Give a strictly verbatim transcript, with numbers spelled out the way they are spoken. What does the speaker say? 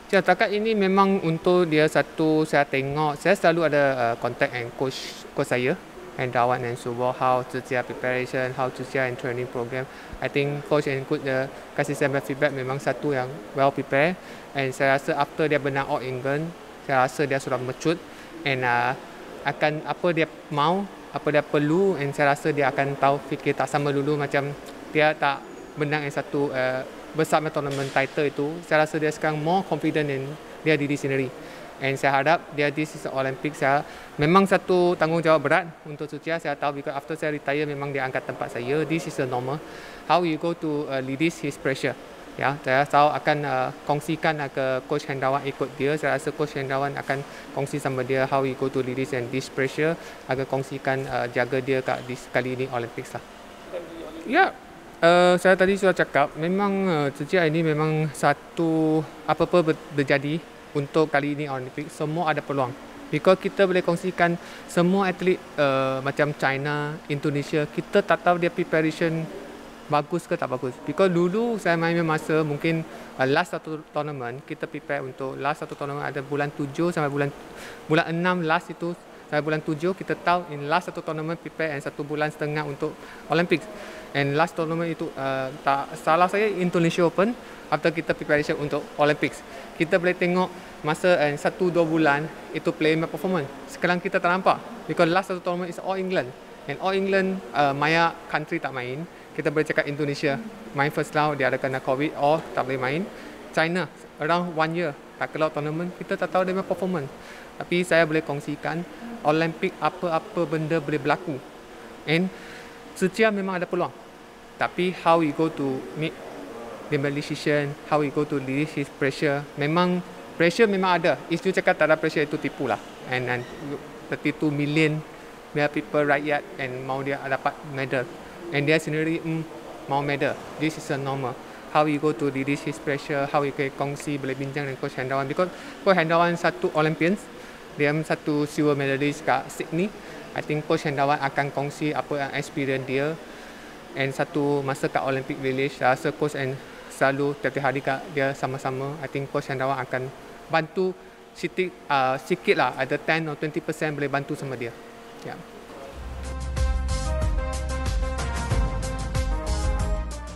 Ya, takat ini memang untuk dia satu saya tengok, saya selalu ada uh, contact and coach coach saya, Hendrawan and Subor, how Zizia preparation, how Zizia and training program. I think coach and coach uh, kasih saya feedback memang satu yang well prepared, and saya rasa after dia benang All England, saya rasa dia sudah mature and uh, akan apa dia mau, apa dia perlu, and saya rasa dia akan tahu fikir tak sama dulu macam dia tak menang yang satu uh, besar tournament title itu. Saya rasa dia sekarang more confident in dia diri sendiri, and saya harap dia this is Olympic. Saya memang satu tanggungjawab berat untuk Zizia, saya tahu because after saya retire memang dia angkat tempat saya. This is the normal how you go to uh, release his pressure. Ya, saya tahu akan uh, kongsikan uh, ke coach Hendrawan ikut dia. Saya rasa coach Hendrawan akan kongsi sama dia how you go to release and this pressure, agar kongsikan uh, jaga dia kat this, kali ini Olympics lah. Ya, uh, saya tadi sudah cakap memang uh, Zizia ini memang satu apa-apa berjadi untuk kali ini Olympics semua ada peluang. Because kita boleh kongsikan semua atlet uh, macam China, Indonesia, kita tak tahu dia preparation bagus ke tak bagus. Because dulu saya main masa mungkin uh, last satu tournament, kita prepare untuk last satu tournament ada bulan tujuh sampai bulan bulan enam last itu sampai bulan tujuh kita tahu in last satu tournament prepare and satu bulan setengah untuk Olympics. And last tournament itu uh, tak salah saya Indonesia Open after kita preparation untuk Olympics. Kita boleh tengok masa uh, satu dua bulan itu player performance. Sekarang kita tak nampak because last satu tournament is All England. And All England uh, Maya country tak main. Kita boleh cakap Indonesia main first round dia ada kena COVID or tak boleh main. China around one year tak keluar tournament, kita tak tahu dia punya performance. Tapi saya boleh kongsikan Olympic apa-apa benda boleh berlaku. And Zizia memang ada peluang. Tapi how we go to make the decision, how we go to release his pressure, memang pressure memang ada. Isu cakap tak ada pressure itu tipu lah. And, and thirty-two million people rakyat and mau dia dapat medal. And dia sendiri mm, mau medal. This is a normal. How we go to release his pressure, how we can kongsi boleh bincang dengan Coach Hendrawan. Because Coach Hendrawan satu Olympians, dia satu silver medalist kat Sydney. I think Coach Hendrawan akan kongsi apa yang experience dia. And satu masa kat Olympic Village, saya rasa Coach and selalu tiap-tiap hari kat dia sama-sama. I think Coach Hendrawan akan bantu sikit, uh, sikit lah, ada ten or twenty percent boleh bantu sama dia. Yeah.